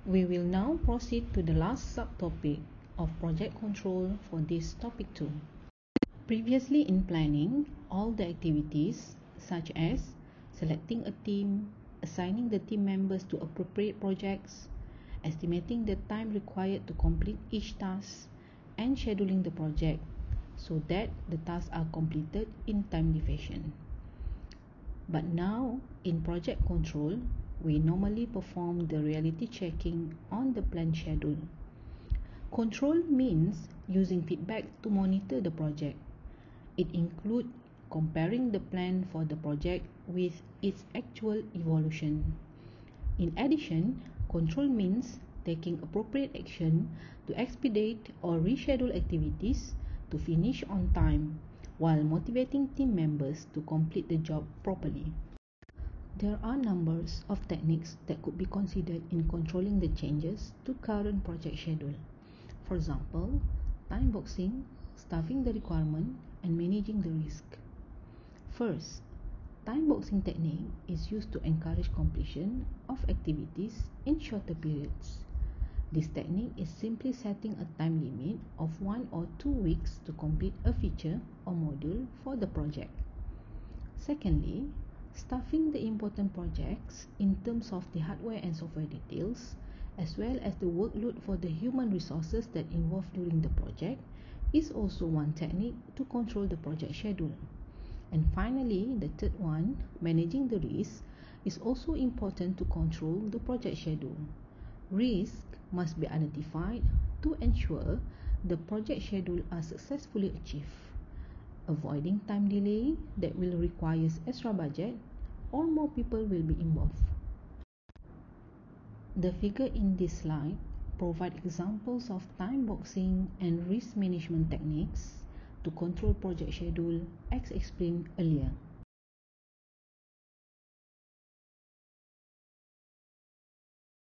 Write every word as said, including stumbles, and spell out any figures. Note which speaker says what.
Speaker 1: We will now proceed to the last subtopic of project control for this topic two. Previously in planning, all the activities such as selecting a team, assigning the team members to appropriate projects, estimating the time required to complete each task, and scheduling the project so that the tasks are completed in timely fashion. But now, in project control, we normally perform the reality checking on the planned schedule. Control means using feedback to monitor the project. It includes comparing the plan for the project with its actual evolution. In addition, control means taking appropriate action to expedite or reschedule activities to finish on time while motivating team members to complete the job properly. There are numbers of techniques that could be considered in controlling the changes to current project schedule. For example, time boxing, staffing the requirement, and managing the risk. First, time boxing technique is used to encourage completion of activities in shorter periods. This technique is simply setting a time limit of one or two weeks to complete a feature or module for the project. Secondly, staffing the important projects in terms of the hardware and software details, as well as the workload for the human resources that involved during the project, is also one technique to control the project schedule. And finally, the third one, managing the risk, is also important to control the project schedule. Risk must be identified to ensure the project schedule are successfully achieved, avoiding time delay that will require extra budget or more people will be involved. The figure in this slide provide examples of time boxing and risk management techniques to control project schedule as explained earlier.